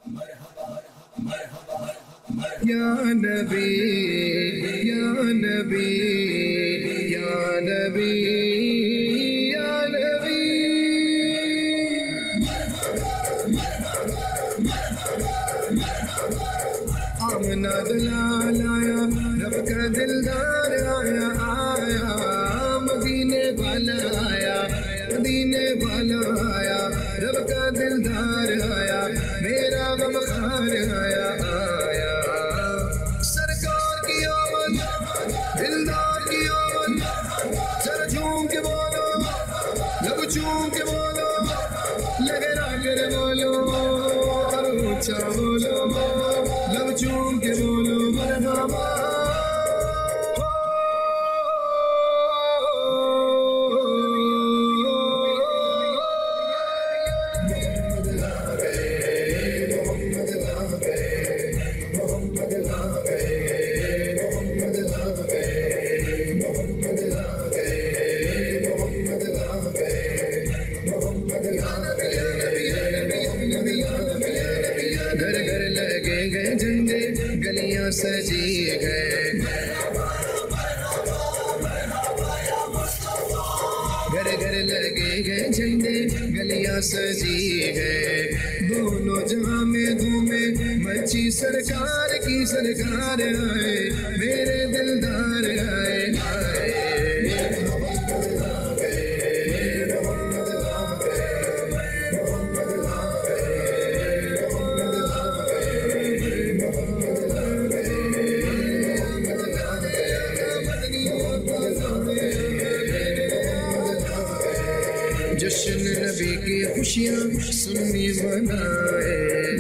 یا نبی یا نبی یا نبی یا نبی آمنا دلال آیا رب کا دلدار آیا آیا مدینے والا آیا مدینے والا آیا رب کا دلدار آیا میرا غمخوار آیا آیا سرکار کی آمد دلدار کی آمد سر جھوم کے بولو لب چوم کے بولو لگا کر بولو اونچا بولو لب چوم کے بولو مرحبا گھر گھر لگے گئے جھنڈے گلیاں سجی گئے گھر گھر لگے گئے جھنڈے گلیاں سجی گئے دونوں جہاں میں دھومیں مچی سرکار کی سرکار آئے میرے دلدار آئے آئے جشن نبی کی خوشیاں سنی منائے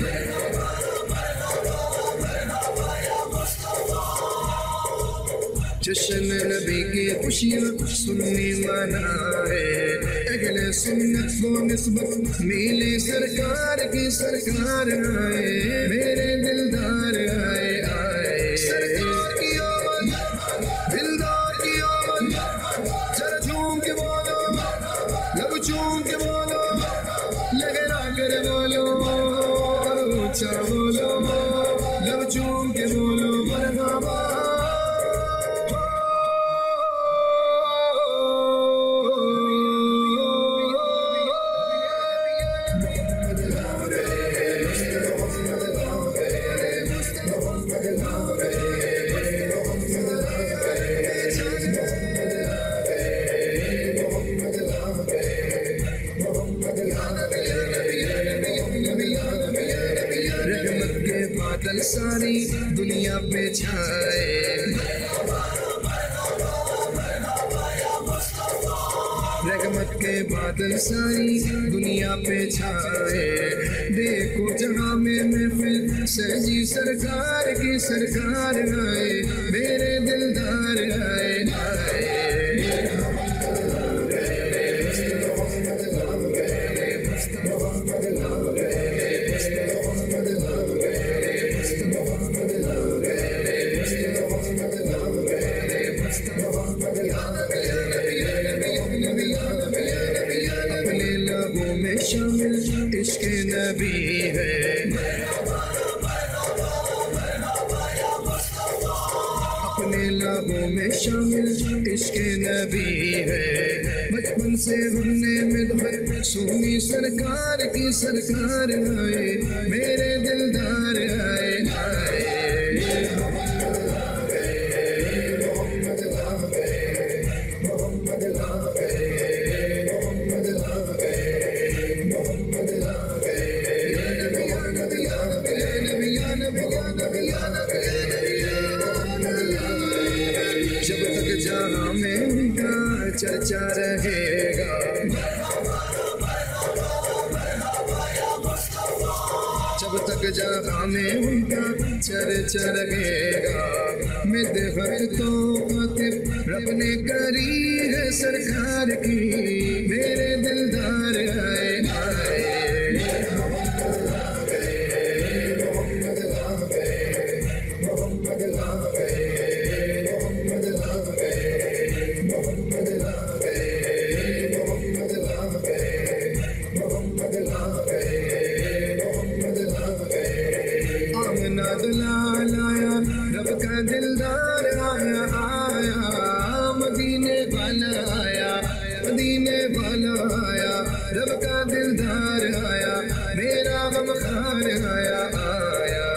جشن نبی کی خوشیاں سنی منائے اگلے سنت کو نسبت میلے سرکار کی سرکار آئے میرے دلدار آئے آئے سرکار کی آمد دلدار کی آمد سر جھوم کے بولو لب چوم کے بولو لگا کر بولو اونچا بولو لب چوم کے بولو مرحبا رحمت کے بادل ساری دنیا پہ چھائے رحمت کے بادل ساری دنیا پہ چھائے دیکھو جہاں میں محفل سجی سرکار کی سرکار آئے میرے دلدار آئے آئے اپنے لبوں میں شامل عشق نبی ہے اپنے لبوں میں شامل عشق نبی ہے بچپن سے ہم نے مل کر سنی سرکار کی سرکار آئے میرے دلدار آئے آئے جب تک جہاں میں ان کا چرچا رہے گا جب تک جہاں میں ان کا چرچا رہے گا مدحت تو خاطر رب نے کری ہے سرکار کی میرے دلدار آئے آئے والا آیا، رب کا دلدار آیا، میرا غم خار آیا آیا